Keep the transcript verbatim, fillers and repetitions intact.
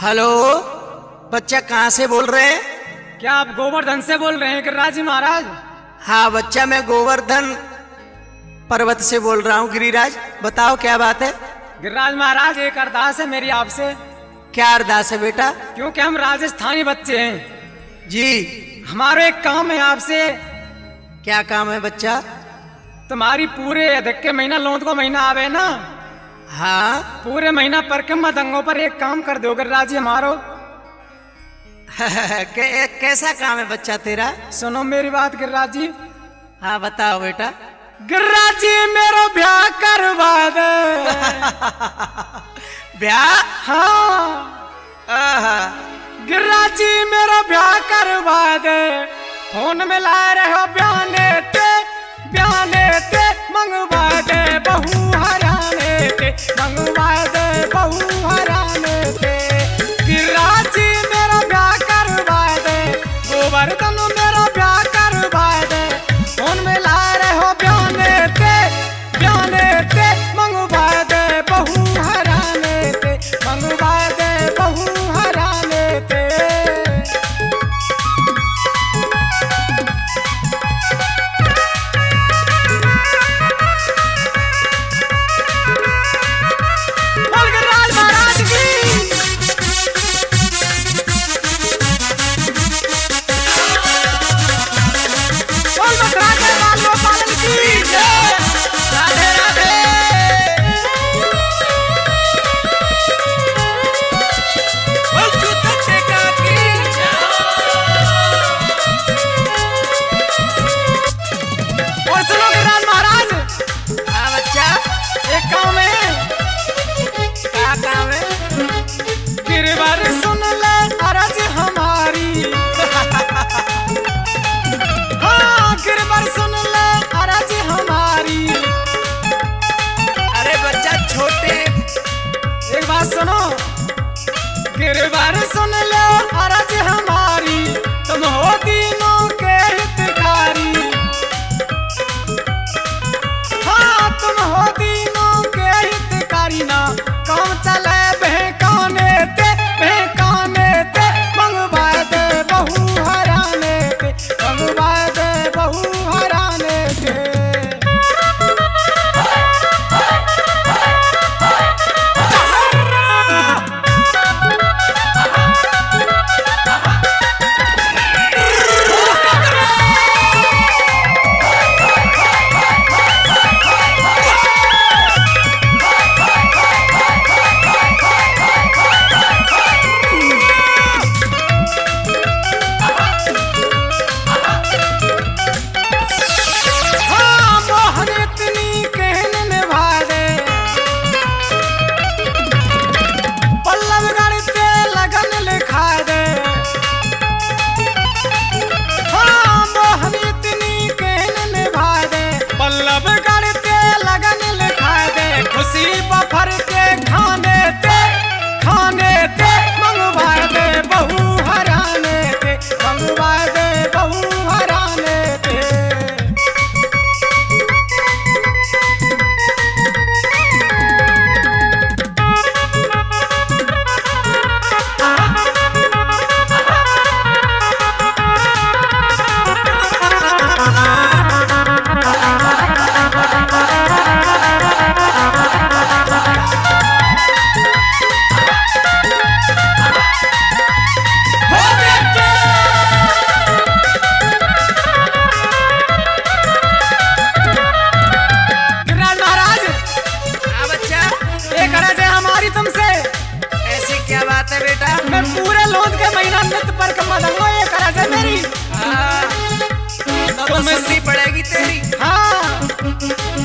Hello, बच्चा कहाँ से बोल रहे हैं? क्या आप गोवर्धन से बोल रहे हैं गिरिराज जी महाराज? हाँ बच्चा, मैं गोवर्धन पर्वत से बोल रहा हूँ। गिरिराज बताओ क्या बात है? गिरिराज महाराज, एक अरदास है मेरी आपसे। क्या अरदास है बेटा? क्योंकि हम राजस्थानी बच्चे हैं जी। हमारा एक काम है आपसे। क्या काम है बच्चा? तुम्हारी पूरे अधिक के महीना लौट को महीना आवे ना, हाँ पूरे महीना परिक्रमा दंगों पर एक काम कर दो गिरिराज जी हमारो। कै, कैसा काम है बच्चा तेरा? सुनो मेरी बात गिरिराज जी। हाँ बताओ बेटा। गिरिराज जी मेरा ब्याह करवा दे। ब्याह? हाँ गिरिराज जी मेरा ब्याह करवा दे। फोन में ला रहे हो ब्याने ते ब्याने ते मंगवा दे बहू हराने ते मंगवा दे बहू हराने ते। गिरिराज जी मेरा ब्याह करवा दे, गोवर्धन मेरा ब्याह करवा दे। फोन में ला रहे हो ब्याने ते ब्याने ते मंगवा दे बहू हराने ते मंगवा दे बहू हराने ते। गिरवर सुन ले अरज हमारी। हाँ गिरवर सुन ले अरज हमारी। अरे बच्चा छोटे, एक बात सुनो। गिरवर सुन ले अरज हमारी, तुम हो तीनों के हितकारी। हाँ तुम हो तीनों के हितकारी ना, काम चले बहकाने ते बहकाने ते मंगवा दे बहू हराने ते मंगवा दे बहू हराने ते। बफर के खाने ते खाने ते मंगवा दे बहू हराने ते मंगवा दे बहू हराने ते। बेटा मैं पूरे लोन के महीना नित पर कमा दूंगा, ये करज है मेरी। हाँ तो सुननी पड़ेगी तेरी। हाँ